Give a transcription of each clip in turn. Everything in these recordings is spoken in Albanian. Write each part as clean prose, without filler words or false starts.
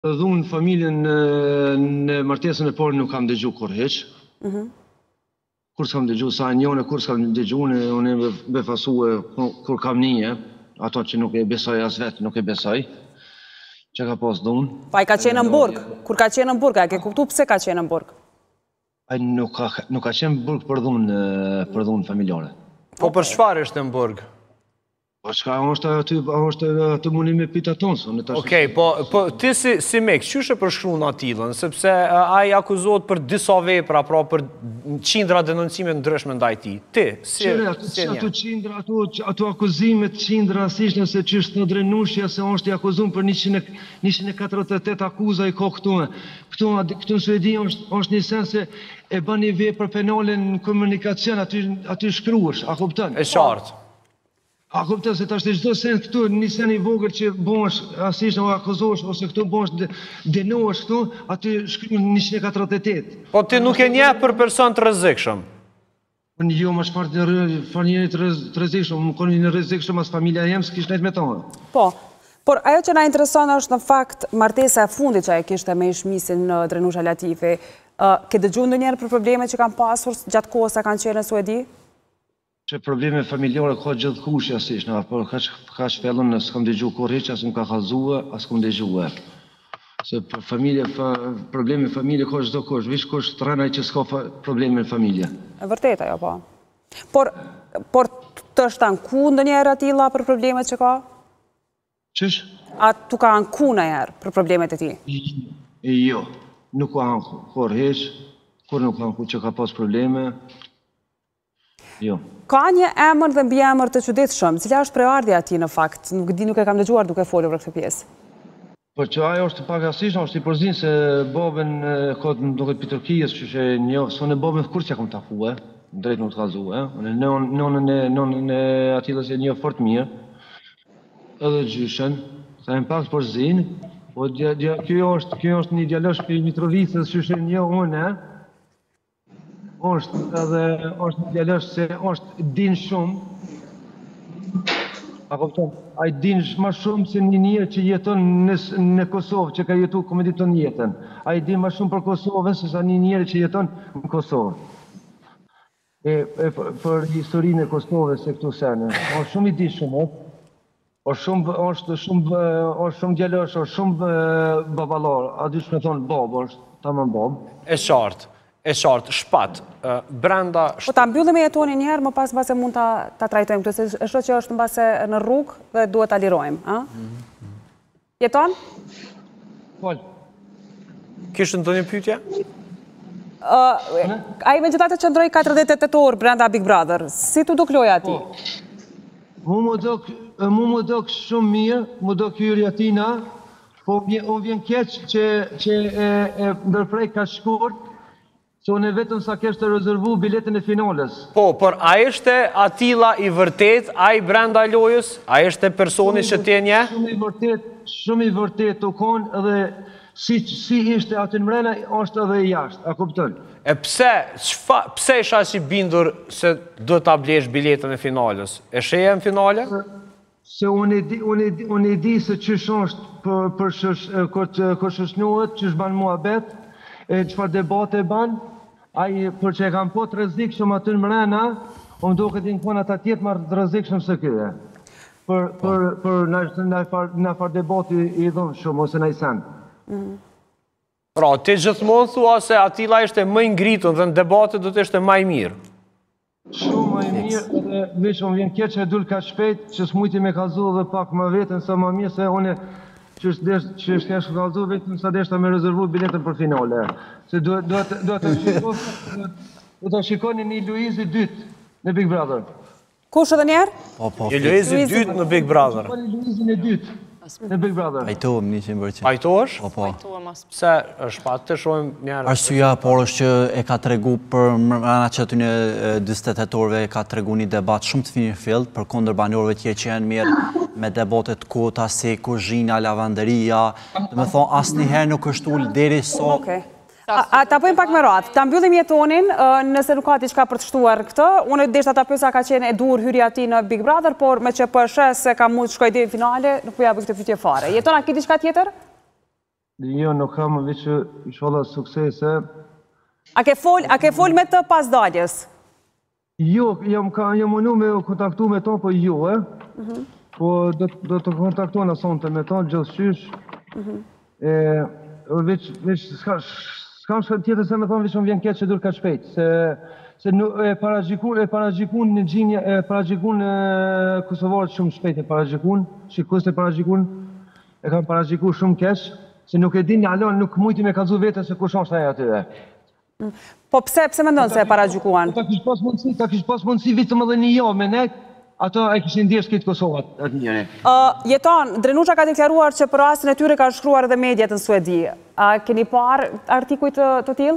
Dhunë familjen në martesën e parë nuk kam dëgju kur heq. Kur s'kam dëgju sa njone, kur s'kam dëgju, unë e befasue kur kam nije, ato që nuk e besoj as vetë, nuk e besoj, që ka pas dhunë. Pa i ka qenë në Burg, kur ka qenë në Burg, a ke kuptu pse ka qenë në Burg? A nuk ka qenë në Burg për dhunë familjare. Po për çfarë është në Burg? Po çka është aty mundi me pyta tonë. Okej, po ti si mik, çysh e përshkruan Atillën, sepse ai akuzohet për disa vepra, pra për qindra denoncime ndryshme ndaj tij. Ti, si ato qindra, ato akuzimet qindra rastësisht nëse ç'është në drenushja se është i akuzuar për 148 akuza i ka këtu. Këtu në Suedi është një sens se e bën një vepër penale në komunikacion, aty shkruash, a kupton? Është qartë. A kupton se tash çdo sen këtu një sen i vogël që bëhesh asisht apo akuzohesh ose këtu bëhesh dënohesh këtu, aty shkruan 148. Po ti nuk e njeh për person të rrezikshëm. Jo, më shfarë të rrezikshëm, më koni në rrezikshëm as familja jem s'kish nejt me tonë. Po, por ajo që na intereson është në fakt martesa e fundit që e kishte me ishmisin në Drenusha Latifi. Ke dëgjuar ndonjëherë për problemet që kanë pasur gjatë kohës sa kanë qenë në Suedi? Që probleme familjare ka gjithkush asisht, por ka shpellën s'kam dëgju kur hiç, as më ka kallëzue, as kam dëgjue. Se probleme familje ka çdo kush, veç kush trena që s'ka probleme në familje. E vërtet ajo po. Por të është anku ndonjëherë Atilla për problemet që ka? Çish? A tu ka anku ndonjëherë për problemet e tij? Jo, nuk ka anku kur hiç, kur nuk ka anku që ka pas probleme. Jo. Ka një emër dhe mbiemër të çuditshëm, cila është preardhja e tij në fakt, nuk e kam dëgjuar duke folur për këtë pjesë. Po që ajo është pak asisht, është i përzin se babën ka duket Pitrokijës, që një, s'unë e babën kur që kam takue, drejt nuk të kallëzue, nonën e Atillës e një fort mirë, edhe gjyshen, sa e në pak përzin, po kjo është një djalosh për Mitrovicës, që një unë, është një djalosh se është din shumë, a kupton, a i din ma shumë se një njerë që jeton në Kosovë, që ka jetu komediton jetën. A i din ma shumë për Kosovën, se sa një njerë që jeton në Kosovë. Për historinë e Kosovës se këtu sene. është shumë i din shumë, është shumë djalosh, është shumë babalar, a dy shme thonë babë, është tamam babë. E qartë, shpat, brenda... Po ta mbyllim e jetonin njëherë, më pas mbase mund ta trajtojmë këtë, se është që është mbase në rrugë dhe duhet ta lirojmë. Jeton? Pol. Kishtë në të një pytje? A i me gjithatë të qëndroj 48 orë brenda Big Brother, si tu duk loja ati? Mu më dok shumë mirë, mu dok hyrja tina, po unë vjen keq që e ndërprej ka shkurt, se unë vetëm sa kështë të rezervu biletën e finales. Po, por a ishte Atilla i vërtet, a i brenda lojës, a ishte personi që t'je nje? Shumë i vërtet të konë edhe si ishte aty në mrena, është edhe i jashtë, a kuptën? E pse isha si bindur se do t'a blesh biletën e finales? E sheje në finale? Se unë e di se qësh është për shëshnohet, qësh banë mua betë, qëfar debate e banë, për që e kam po të rëzikshëm aty në mrena, unë do këtë inkon ata tjetë marrë të rëzikshëm se kërë. Për në farë debati i dhunë shumë, ose në i sen. Pra, ti gjithmonë thua se Atilla ishte më ngritën dhe në debate do të ishte maj mirë. Shumë maj mirë, edhe veç unë vjen kjeq e dulë ka shpejt, që s'mujti me kazu dhe pak më vetën sa më mirë, se unë që është kesh kalzu vetëm sa deshta me rezervu biletën për finale. Se do të shikoni një Luizi 2 në Big Brother. Kush edhe njerë? Një Luizi 2 në Big Brother. Një Luizi në 2 në Big Brother. Pajtohem 100%. Pajtohesh? Po. Pse është pa të shojmë njerë? Arsyeja, por është që e ka tregu për mrena që aty në 28 orëve e ka tregu një debat shumë të finjëfill për kundër banorëve tje që janë mirë me debatet kota, se kuzhina, lavanderia, dhe me thonë asë njëherë nuk është ullë deri so... Ta bëjmë pak me ratë, ta mbyllim jetonin, nëse nuk ka diçka për të shtuar këtë, unë deshta ta pyesa ka qenë e dur hyrja ti në Big Brother, por me që përshes se ka mund të shkoj deri në finale, nuk po ja bëj këtë pyetje fare. Jeton a ki diçka tjetër? Jo, nuk kam veç inshallah suksese. A ke fol me të pas daljes? Jo, jam munu me kontaktu me ta, po jo, Po do të kontaktojnë sonte me ta, gjithçysh. Veç s'kam tjetër se me thonë, veç më vjen keq që dur ka shpejt, se e paragjikun në gjinja, e paragjikun kosovarët shumë shpejt e paragjikun, shikus e paragjikun, e kam paragjiku shumë keq, se nuk e din alon, nuk mujti me kalzu vete se kush është aja atyre. Po pse me ndonë se e paragjikuan? Ta kish pas mundësi vitëm edhe një jo me ne, ato e kishin ndjesh këtë Kosovat atë njëre. Jeton, Drenusha ka deklaruar që për rastin e tyre ka shkruar edhe mediat në Suedi. A keni parë artikuj të tillë?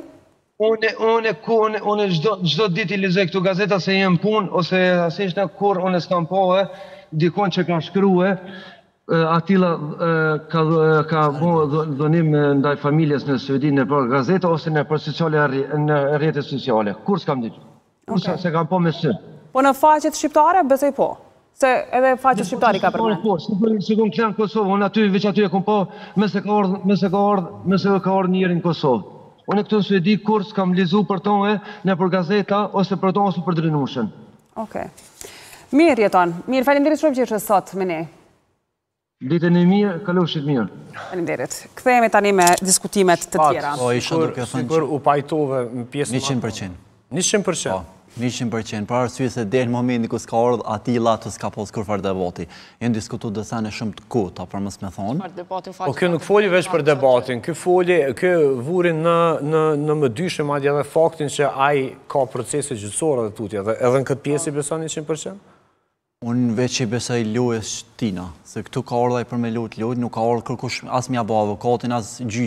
Unë gjdo dit I lexoj këtu gazeta se jem punë, ose asisht në kur unë s'kam pohe, dikon që ka shkrue, Atila ka bo dhonim ndaj familjes në Suedi në për gazeta ose në rrjetet sociale. Kur s'kam ditë? Kur se kam po me së. Po në faqet shqiptare, besoj po. Se edhe faqet shqiptare ka përmend. Po, si kun klenë Kosovë, unë veç aty e kom po, mëse ka ardhë njëri në Kosovë. Unë këtu në Suedi kur s'kam lizu për tonë në për gazeta, ose për tonë, ose për Drenushën. Okej. Mirë jeton. Mirë, faleminderit shumë që ishte sot me ne. Ditën e mirë, kalofshit mirë. Faleminderit. Kthehemi tani me diskutimet të tjera. Po, isha duke thënë Sigur u pajtove në pjesën 100%. 100%. 100%, për arsye se deri në momentin ku s'ka ardhur Atilla të s'ka pas kurfar debati. Janë diskutuar dësane shumë të kota, për mos me thonë. Po kjo nuk foli veç për debatin, kjo vurin në më dyshim madje edhe faktin që ai ka procese gjyqësore dhe tutje, edhe në këtë pjesë I beson 100%? Unë veç I besoj lujes tina, se këtu ka ardhur ai për me lut, nuk ka ardhur kërkush as mja bo avokatin, as gjyqin.